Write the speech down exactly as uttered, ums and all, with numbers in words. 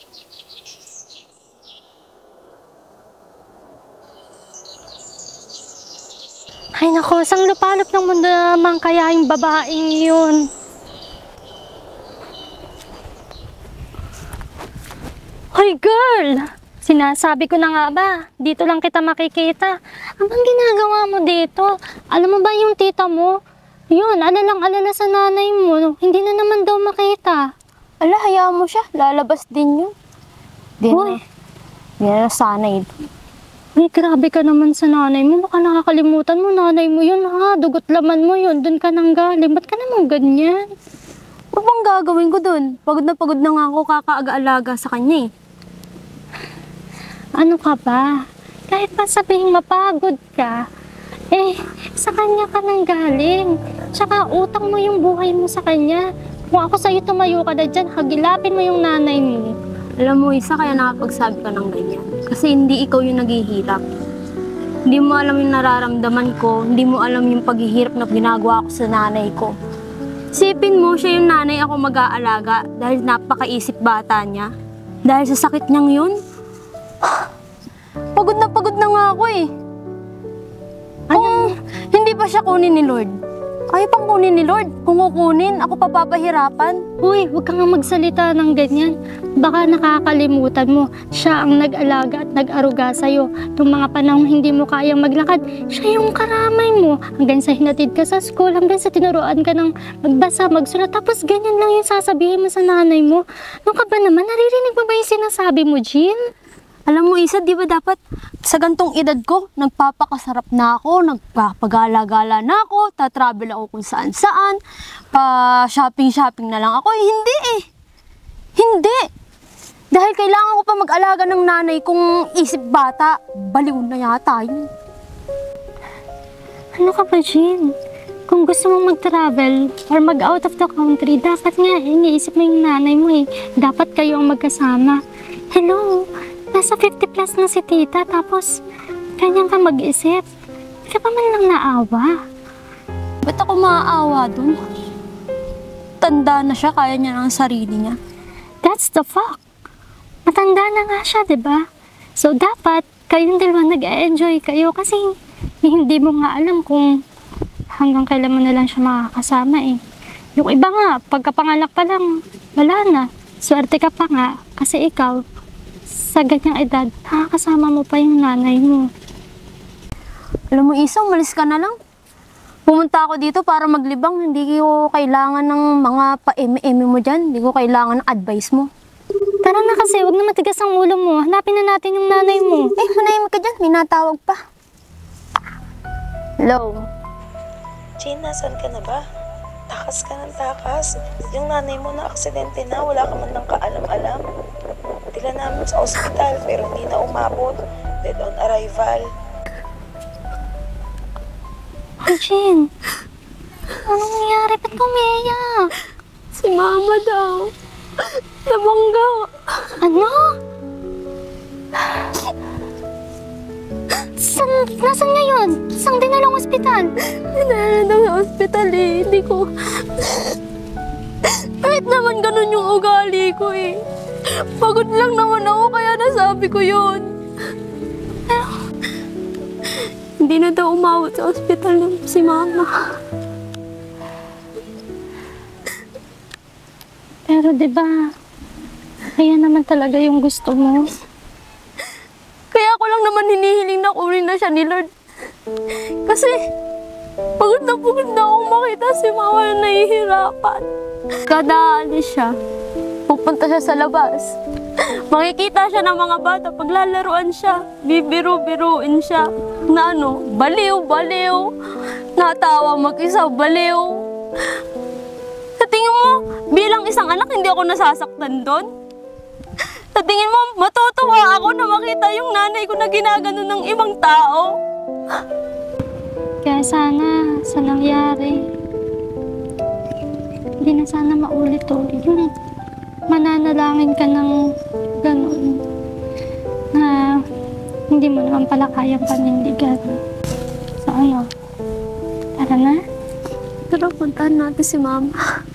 Ay nako, sang lupalop ng mundo naman kaya yung babaeng yun. Hoy girl! Sinasabi ko na nga ba, dito lang kita makikita. Ang bang ginagawa mo dito? Alam mo ba yung tita mo? Yun, alalang-alala sa nanay mo. Hindi na naman daw makita. Ala, hayaan mo siya. Lalabas din yun. Di na. Di na sanay. Ay, grabe ka naman sa nanay mo. Baka nakakalimutan mo, nanay mo yun ha. Dugot laman mo yun. Doon ka nang galing. Ba't ka naman ganyan? Ano bang gagawin ko dun? Pagod na pagod na nga ako kakaaga-alaga sa kanya eh. Ano ka ba? Kahit pa sabihin mapagod ka, eh, sa kanya ka nang galing. Tsaka utang mo yung buhay mo sa kanya. Kung ako sa'yo tumayo ka na dyan, hagilapin mo yung nanay mo. Alam mo, Isa, kaya nakapagsabi ka ng ganyan. Kasi hindi ikaw yung naghihirap. Hindi mo alam yung nararamdaman ko, hindi mo alam yung paghihirap na ginagawa ko sa nanay ko. Sipin mo, siya yung nanay ako mag-aalaga dahil napakaisip bata niya. Dahil sa sakit niyang yun. Pagod na pagod na nga ako eh. Kung hindi pa siya kunin ni Lord, ayaw pang kunin ni Lord. Kung kukunin, ako papapahirapan. Uy, huwag kang magsalita ng ganyan. Baka nakakalimutan mo, siya ang nag-alaga at nag-aruga sa'yo. Nung mga panahong hindi mo kayang maglakad, siya yung karamay mo. Hanggang sa hinatid ka sa school, hanggang sa tinuruan ka ng magbasa, magsulat. Tapos ganyan lang yung sasabihin mo sa nanay mo. Nung ka ba naman, naririnig mo ba yung sinasabi mo, Jean? Alam mo, Isa, di ba dapat sa gantong edad ko, nagpapakasarap na ako, nagpapagala-gala na ako, tatravel ako kung saan-saan, pa-shopping-shopping na lang ako. Eh, hindi eh. Hindi. Dahil kailangan ko pa mag-alaga ng nanay kung isip bata, baliw na yata yun. Ano ka ba, Jean? Kung gusto mong mag-travel or mag-out of the country, dapat nga, iniisip mo yung nanay mo eh. Dapat kayo ang magkasama. Hello? Nasa fifty plus na si tita, tapos ganyan ka mag-isip. Hindi ka pa man lang naawa. Ba't ako maaawa dun? Tanda na siya, kaya niya ng sarili niya. That's the fact. Matanda na nga siya, diba? So, dapat kayong dalawa nag-enjoy kayo kasi hindi mo nga alam kung hanggang kailan mo na lang siya makakasama eh. Yung iba nga, pagkapanganak pa lang, wala na. Swerte ka pa nga kasi ikaw, sa ganyang edad, nakakasama mo pa yung nanay mo. Alam mo, Isa, umalis ka na lang. Pumunta ako dito para maglibang. Hindi ko kailangan ng mga pa-eme-eme mo dyan. Hindi ko kailangan ng advice mo. Tara na kasi, huwag na matigas ang ulo mo. Hanapin na natin yung nanay mo. Eh, manahimik ka dyan. May natawag pa. Hello? Jean, nasan ka na ba? Takas ka ng takas. Yung nanay mo na aksidente na, wala ka man ng kaalam-alam. Dila namin sa ospital pero hindi na umabot. Dead on arrival. Ay, Jean. Anong nangyari? Ba't kumiyak? Si Mama daw. Nabangga. Ano? San, nasan ngayon? Saan dinalang ospital? Dinala daw sa ospital eh. Hindi ko... Kahit naman ganun yung ugali ko eh. Pagod lang naman ako kaya nasabi ko yun. Pero... Hindi na daw umawat sa ospital ng si Mama. Pero diba, kaya naman talaga yung gusto mo. Kaya ako lang naman hinihiling na kunin na siya ni Lord. Kasi, pagod na pagod na akong makita si Mama na nahihirapan. Kada alis siya, pupunta siya sa labas. Makikita siya ng mga bata, paglalaruan siya, bibiro-biruin siya. Na ano, baliw, baliw. Natawa mag-isa, baliw. Sa tingin mo, bilang isang anak, hindi ako nasasaktan doon? Sa tingin mo, matutuwa ako na makita yung nanay ko na ginagano ng ibang tao? Kaya sana, sa nangyari, hindi na sana maulit-ulit. Yung mananalangin ka ng gano'n na hindi mo naman pala kayang panindigan. So ano, tara na? Tara, puntahan natin si Mama.